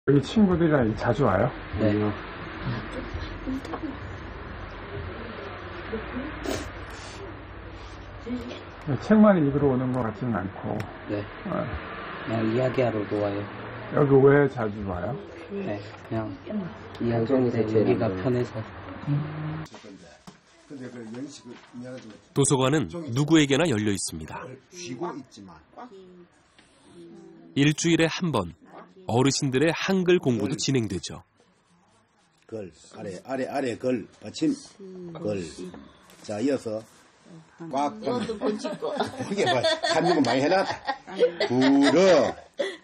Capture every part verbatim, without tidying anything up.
여기 친구들이랑 자주 와요? 네. 책만 읽으러 오는 것 같지는 않고. 네. 어. 그냥 이야기하러도 와요. 여기 왜 자주 와요? 네. 그냥 이야기하는데 여기가 편해서. 도서관은 누구에게나 열려 있습니다. 일주일에 한 번 어르신들의 한글 공부도 진행되죠. 걸, 아래, 아래, 아래, 걸, 받침, 걸. 자, 이어서 꽉. 이것도 번짓고. 이게 뭐, 한국은 많이 해놨다. 불어.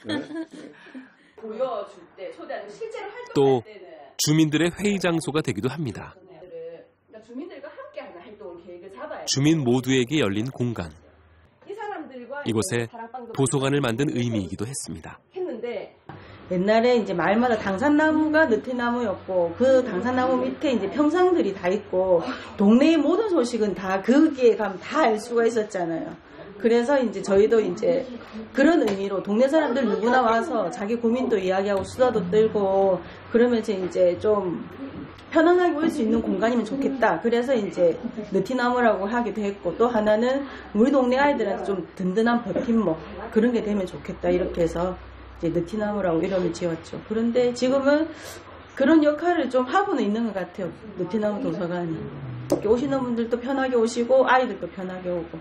보여줄 때, 초대하는 실제로 활동할 또 때는 주민들의 회의 장소가 되기도 합니다. 그러니까 주민들과 함께하는 활동 계획을 잡아야 주민 모두에게 열린 공간. 이 사람들과 이곳에 도서관을 만든 의미이기도 했습니다. 했는데 옛날에 이제 마을마다 당산나무가 느티나무였고 그 당산나무 밑에 이제 평상들이 다 있고 동네의 모든 소식은 다 거기에 가면 다 알 수가 있었잖아요. 그래서 이제 저희도 이제 그런 의미로 동네 사람들 누구나 와서 자기 고민도 이야기하고 수다도 떨고 그러면서 이제 좀 편안하게 올 수 있는 공간이면 좋겠다. 그래서 이제 느티나무라고 하기도 했고 또 하나는 우리 동네 아이들한테 좀 든든한 버팀목 그런 게 되면 좋겠다. 이렇게 해서 이제 느티나무라고 이름을 지었죠. 그런데 지금은 그런 역할을 좀 하고는 있는 것 같아요. 느티나무 도서관이. 이렇게 오시는 분들도 편하게 오시고 아이들도 편하게 오고.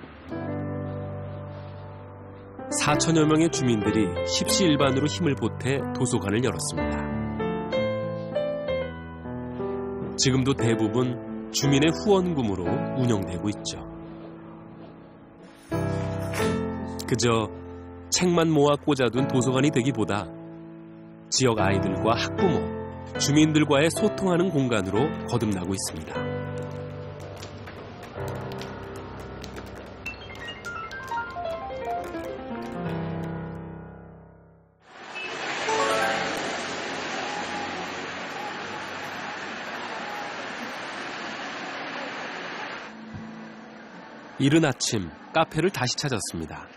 사천여 명의 주민들이 십시일반으로 힘을 보태 도서관을 열었습니다. 지금도 대부분 주민의 후원금으로 운영되고 있죠. 그저 책만 모아 꽂아둔 도서관이 되기보다 지역 아이들과 학부모, 주민들과의 소통하는 공간으로 거듭나고 있습니다. 이른 아침 카페를 다시 찾았습니다.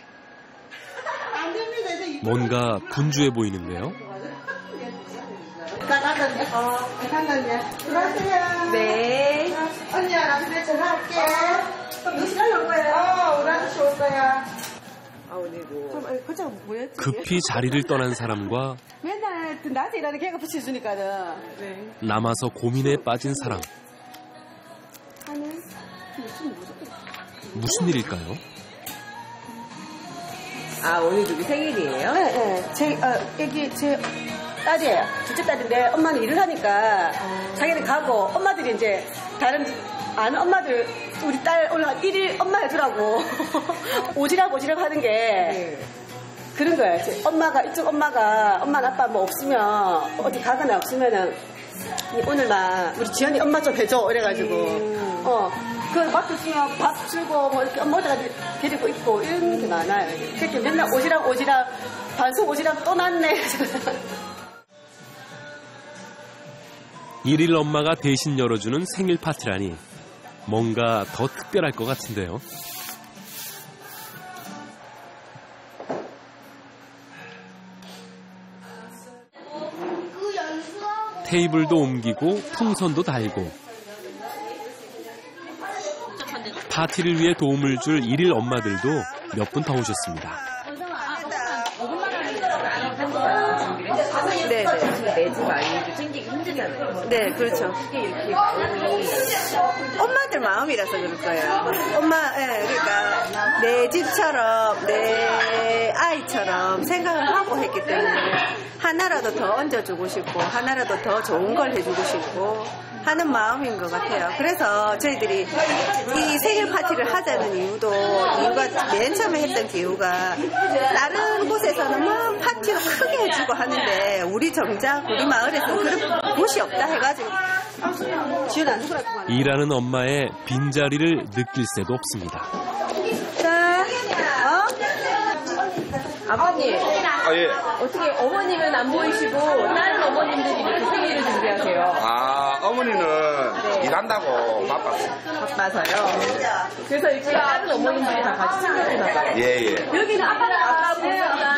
뭔가 분주해 보이는데요. 들어오세요. 네. 언니야, 나 집에 전화할게. 그럼 몇 시간 올 거예요? 어, 우리 아저씨 올 거야. 급히 자리를 떠난 사람과 맨날 낮에 일하는 걔가 붙여주니까는. 네. 남아서 고민에 빠진 사람. 무슨 일일까요? 아, 오늘 누구 생일이에요? 네, 네. 제, 어, 여기 제 딸이에요. 둘째 딸인데 엄마는 일을 하니까 자기는 가고 엄마들이 이제 다른 아는 엄마들 우리 딸 오늘 일일 엄마 해주라고 오지랖 오지랖 하는 게 네. 그런 거예요. 엄마가 이쪽 엄마가 엄마 아빠 뭐 없으면 어디 가거나 없으면은 오늘만 우리 지연이 엄마 좀 해줘 이래가지고 음. 어. 그 밥도 주면 밥 주고 뭐 이렇게 엄마가 데리고 있고 이런 게 많아요. 그렇게 맨날 오지랖 오지랖 반숙 오지랖 또 났네. 일일 엄마가 대신 열어주는 생일 파티라니 뭔가 더 특별할 것 같은데요. 테이블도 옮기고 풍선도 달고 파티를 위해 도움을 줄 일일 엄마들도 몇 분 더 오셨습니다. 네, 네. 매주 많이 챙기기 힘들잖아요. 네, 그렇죠. 엄마들 마음이라서 그럴 거예요. 엄마, 예, 네, 그러니까 내 집처럼 내 아이처럼 생각을 하고 했기 때문에 하나라도 더 얹어주고 싶고 하나라도 더 좋은 걸 해주고 싶고 하는 마음인 것 같아요. 그래서 저희들이 이 생일 파티를 하자는 이유도 이유가 맨 처음에 했던 이유가 다른 곳에서는 막 파티를 크게 해주고 하는데 우리 정작 우리 마을에서 그런 곳이 없다 해가지고 지연 안 죽으라고 하는 일하는 엄마의 빈자리를 느낄 새도 없습니다. 자, 어? 아버님, 아, 예. 어떻게 어머님은 안 보이시고 다른 어머님들이 이렇게 생일을 준비하세요? 아, 어머니는 네. 일한다고 바빴어요. 바빠서요? 그래서 이렇게 다른 어머님들이 다 같이 챙겨주나 봐요. 예, 예. 여기는 아빠랑 아빠하고